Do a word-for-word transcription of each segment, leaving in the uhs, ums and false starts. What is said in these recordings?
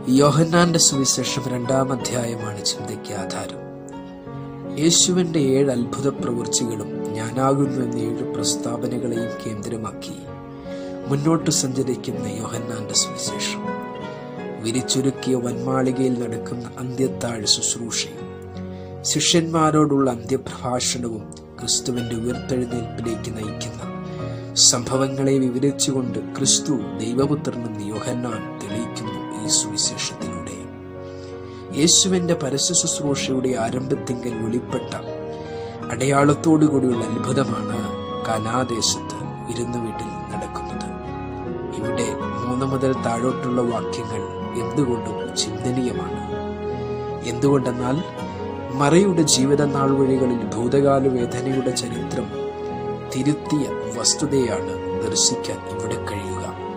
യോഹന്നാന്റെ സുവിശേഷം രണ്ടാം അധ്യായമാണ് ചിന്തയ്ക്ക് ആധാരം. യേശുവിന്റെ ഏഴ് അത്ഭുത പ്രവൃത്തികളും ഞാനാകുന്നു എന്ന ഏഴ് പ്രസ്താവനകളെയും കേന്ദ്രമാക്കി മുന്നോട്ട് സഞ്ചരിക്കുന്ന യോഹന്നാന്റെ സുവിശേഷം വിരിച്ചൊരുക്കിയ വന്മാളികയിൽ നടക്കുന്ന അന്ത്യത്താഴ് ശുശ്രൂഷയും ശിഷ്യന്മാരോടുള്ള അന്ത്യപ്രഭാഷണവും ക്രിസ്തുവിന്റെ ഉയർത്തെഴുന്നേൽപ്പിലേക്ക് നയിക്കുന്ന സംഭവങ്ങളെ വിവരിച്ചുകൊണ്ട് ക്രിസ്തു ദൈവപുത്രനെന്ന് യോഹന്നാൻ തെളിയിക്കുന്നു. ഈ സുവിശേഷത്തിലൂടെ യേശുവിന്റെ പരസ്യ ശുശ്രൂഷയുടെ ആരംഭത്തിങ്കൽ വെളിപ്പെട്ട അടയാളത്തോടുകൂടിയുള്ള അത്ഭുതമാണ് കാനാദേശത്ത് വിരുന്നു വീട്ടിൽ നടക്കുന്നത്. ഇവിടെ മൂന്ന് മുതൽ താഴോട്ടുള്ള വാക്യങ്ങൾ എന്തുകൊണ്ടും ചിന്തനീയമാണ്. എന്തുകൊണ്ടെന്നാൽ മറിയുടെ ജീവിത നാൾ വഴികളിൽ ഭൂതകാല വേദനയുടെ ചരിത്രം തിരുത്തിയ വസ്തുതയാണ് ദർശിക്കാൻ ഇവിടെ കഴിയുക.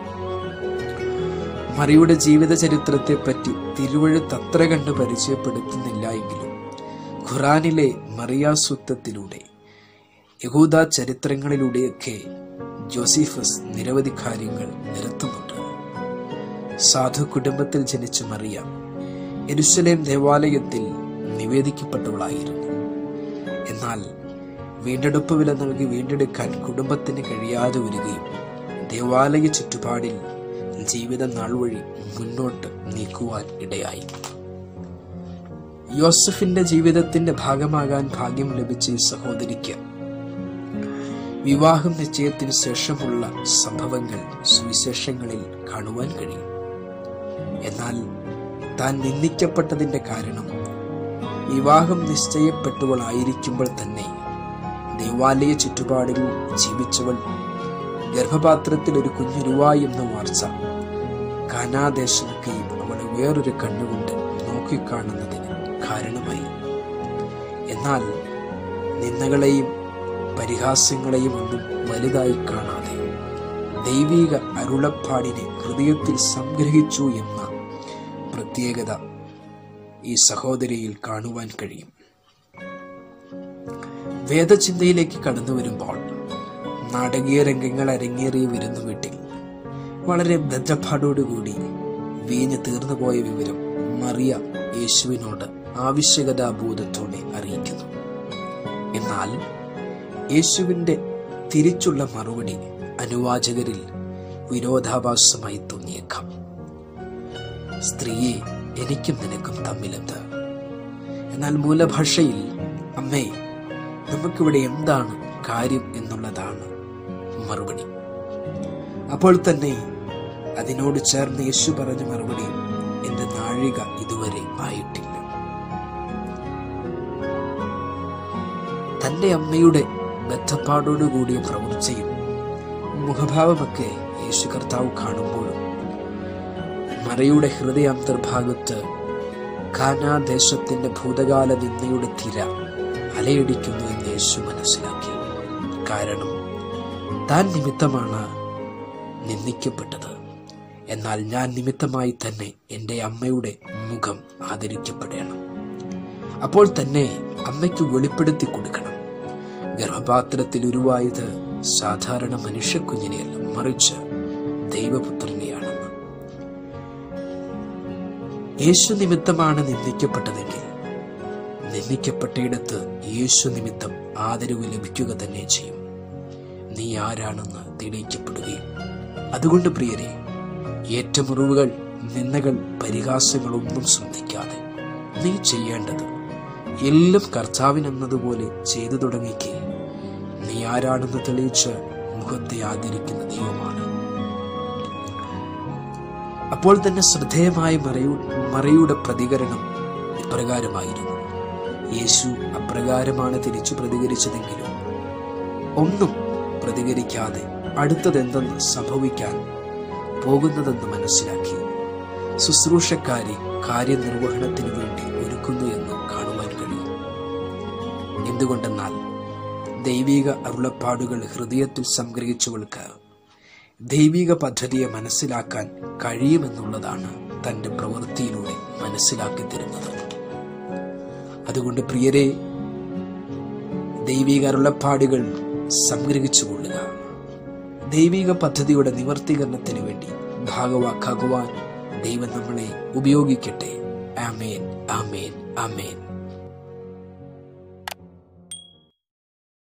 മറിയുടെ ജീവിത ചരിത്രത്തെ പറ്റി തിരുവഴുത്ത് അത്ര കണ്ട് പരിചയപ്പെടുത്തുന്നില്ല എങ്കിലും ഖുറാനിലെ മറിയാസുത്തത്തിലൂടെ യഹൂദ ചരിത്രങ്ങളിലൂടെയൊക്കെ ജോസീഫസ് നിരവധി കാര്യങ്ങൾ നിരത്തുന്നുണ്ട്. സാധു കുടുംബത്തിൽ ജനിച്ച മറിയ യെരുശലേം ദേവാലയത്തിൽ നിവേദിക്കപ്പെട്ടവളായിരുന്നു. എന്നാൽ വീണ്ടെടുപ്പ് വില നൽകി വീണ്ടെടുക്കാൻ കുടുംബത്തിന് കഴിയാതെ വരികയും ദേവാലയ ചുറ്റുപാടിൽ ജീവിത നാൾ വഴി മുന്നോട്ട് നീക്കുവാൻ ഇടയായി. യോസഫിന്റെ ജീവിതത്തിന്റെ ഭാഗമാകാൻ ഭാഗ്യം ലഭിച്ച ഈ സഹോദരിക്ക് വിവാഹം നിശ്ചയത്തിന് ശേഷമുള്ള സംഭവങ്ങൾ സുവിശേഷങ്ങളിൽ കാണുവാൻ കഴിയും. എന്നാൽ താൻ നിന്ദിക്കപ്പെട്ടതിന്റെ കാരണം വിവാഹം നിശ്ചയപ്പെട്ടവളായിരിക്കുമ്പോൾ തന്നെ ദേവാലയ ചുറ്റുപാടിൽ ജീവിച്ചവൾ ഗർഭപാത്രത്തിൽ ഒരു കുഞ്ഞുരുവായി എന്ന വാർത്ത കാനാദേശമൊക്കെയും അവളെ വേറൊരു കണ്ണുകൊണ്ട് നോക്കിക്കാണുന്നതിന് കാരണമായി. എന്നാൽ നിന്ദകളെയും പരിഹാസങ്ങളെയും ഒന്നും വലുതായി കാണാതെ ദൈവിക അരുളപ്പാടിനെ ഹൃദയത്തിൽ സംഗ്രഹിച്ചു എന്ന പ്രത്യേകത ഈ സഹോദരിയിൽ കാണുവാൻ കഴിയും. വേദചിന്തയിലേക്ക് കടന്നു വരുമ്പോൾ നാടകീയ രംഗങ്ങൾ അരങ്ങേറിയ വിരുന്നു വീട്ടിൽ വളരെ ബദ്ധപ്പാടോടുകൂടി വീഞ്ഞ് തീർന്നുപോയ വിവരം മറിയ യേശുവിനോട് ആവശ്യകതാബോധത്തോടെ അറിയിക്കുന്നു. എന്നാൽ യേശുവിന്റെ തിരിച്ചുള്ള മറുപടി അനുവാചകരിൽ വിരോധാഭാസമായി തോന്നിയേക്കാം. സ്ത്രീയെ, എനിക്കും നിനക്കും തമ്മിലെന്ത്? എന്നാൽ മൂലഭാഷയിൽ അമ്മേ, നമുക്കിവിടെ എന്താണ് കാര്യം എന്നുള്ളതാണ് മറുപടി. അപ്പോൾ തന്നെ അതിനോട് ചേർന്ന് യേശു പറഞ്ഞ മറുപടി, എന്റെ നാഴിക ഇതുവരെ ആയിട്ടില്ല. തന്റെ അമ്മയുടെ ബദ്ധപ്പാടോടുകൂടിയ പ്രവൃത്തിയും മുഖഭാവമൊക്കെ യേശു കർത്താവ് കാണുമ്പോഴും മറിയുടെ ഹൃദയ അന്തർഭാഗത്ത് കാനാദേശത്തിന്റെ ഭൂതകാല നിന്ദയുടെ തിര അലയടിക്കുന്നു എന്ന് യേശു മനസ്സിലാക്കി. കാരണം താൻ നിമിത്തമാണ് നിന്ദിക്കപ്പെട്ടത്. എന്നാൽ ഞാൻ നിമിത്തമായി തന്നെ എൻ്റെ അമ്മയുടെ മുഖം ആദരിക്കപ്പെടണം. അപ്പോൾ തന്നെ അമ്മയ്ക്ക് വെളിപ്പെടുത്തി കൊടുക്കണം, ഗർഭപാത്രത്തിൽ ഉരുവായത് സാധാരണ മനുഷ്യക്കുഞ്ഞിനെയല്ല, മറിച്ച് ദൈവപുത്രനെയാണെന്ന്. യേശു നിമിത്തമാണ് നിന്ദിക്കപ്പെട്ടതെങ്കിൽ നിന്ദിക്കപ്പെട്ടയിടത്ത് യേശു നിമിത്തം ആദരവ് ലഭിക്കുക തന്നെ ചെയ്യും. നീ ആരാണെന്ന് തെളിയിക്കപ്പെടുകയും. അതുകൊണ്ട് പ്രിയരെ, ഏറ്റമുറിവുകൾ, നിന്ദകൾ, പരിഹാസങ്ങളൊന്നും ശ്രദ്ധിക്കാതെ നീ ചെയ്യേണ്ടത് എല്ലാം കർത്താവിനെന്നതുപോലെ ചെയ്തു തുടങ്ങിക്കേ. നീ ആരാണെന്ന് തെളിയിച്ച് മുഖത്തെ ആദരിക്കുന്ന ദൈവമാണ്. അപ്പോൾ തന്നെ ശ്രദ്ധേയമായ മറിയു മറിയുടെ പ്രതികരണം ഇപ്രകാരമായിരുന്നു. യേശു അപ്രകാരമാണ് തിരിച്ചു പ്രതികരിച്ചതെങ്കിലും ഒന്നും പ്രതികരിക്കാതെ അടുത്തതെന്തെന്ന് സംഭവിക്കാൻ പോകുന്നതെന്ന് മനസ്സിലാക്കി ശുശ്രൂഷക്കാരെ കാര്യനിർവഹണത്തിന് വേണ്ടി ഒരുക്കുന്നു എന്ന് കാണുവാൻ കഴിയും. എന്തുകൊണ്ടെന്നാൽ ദൈവിക അരുളപ്പാടുകൾ ഹൃദയത്തിൽ സംഗ്രഹിച്ചവൾക്ക് ദൈവിക പദ്ധതിയെ മനസ്സിലാക്കാൻ കഴിയുമെന്നുള്ളതാണ് തന്റെ പ്രവൃത്തിയിലൂടെ മനസ്സിലാക്കി തരുന്നത്. അതുകൊണ്ട് പ്രിയരെ, ദൈവിക അരുളപ്പാടുകൾ സംഗ്രഹിച്ചുകൊള്ളുക. ദൈവിക പദ്ധതിയുടെ നിവർത്തീകരണത്തിന് വേണ്ടി ഭാഗവാക്കാകുവാൻ ദൈവം നമ്മളെ ഉപയോഗിക്കട്ടെ. ആമേൻ, ആമേൻ, ആമേൻ.